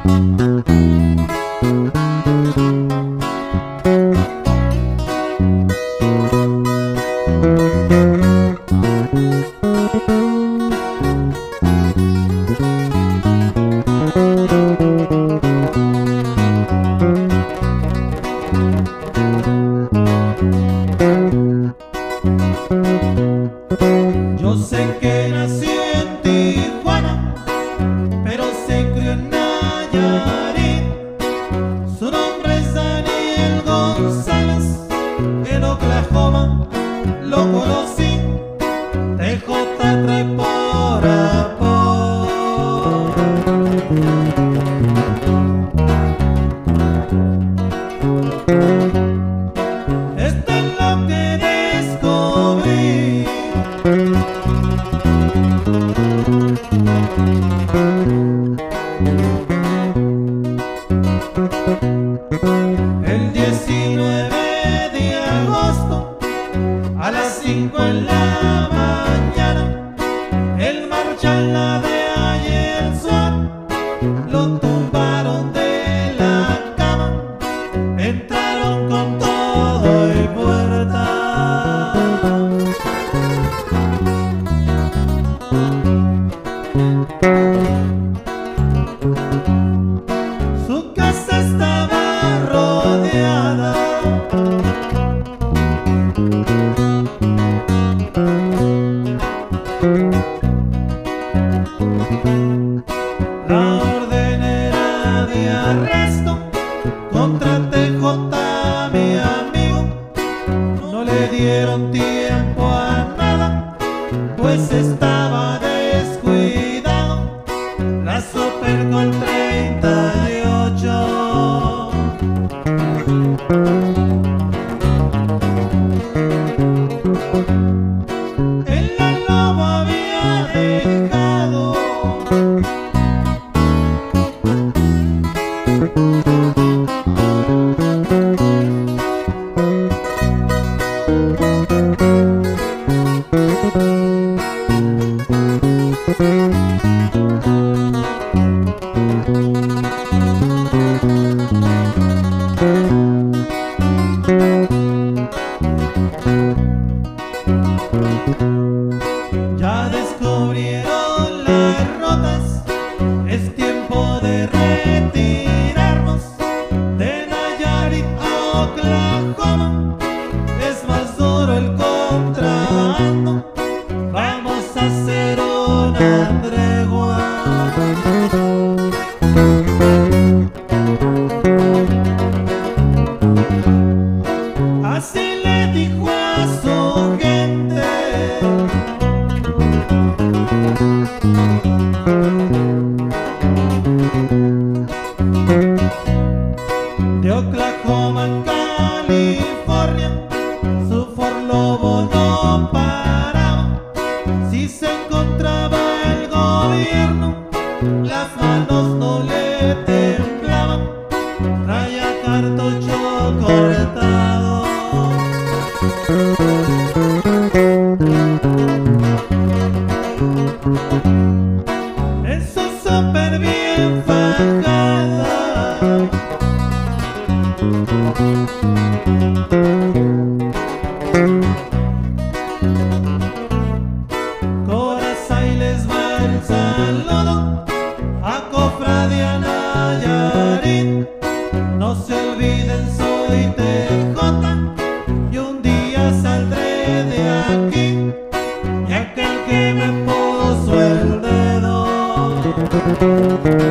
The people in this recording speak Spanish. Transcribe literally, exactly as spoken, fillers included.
Yo sé que nació en Tijuana, pero se crió en Nayarit. Su nombre es Daniel González. En Oklahoma lo conocí. T J trae por apodo. Esto es lo que descubrí. El diecinueve de agosto a las cinco en la mañana, el marchala de ayer Suárez lo tumbaron de la cama. Entraron con todo y puerta. Su casa estaba rodeada. La orden era de arresto contra T J, mi amigo. No le dieron tiempo a nada, pues estaba descuidado. La super con treinta y ocho. Él la lobo había dejado. Ya descubrieron las rotas, es tiempo de retirarnos. De Nayarit a Oklahoma es más duro el contrabando. Vamos a hacer una tregua. Así le dijo a su gente. De Oklahoma a California, su Ford Lobo no paraba. Si se encontraba el gobierno, las manos no le temblaban. Traía cartucho cortado. En su súper bien fajada. Corazón y les va el saludo a Cofradía Nayarit. No se olviden, soy T J y un día saldré de aquí. Y aquel que me puso el dedo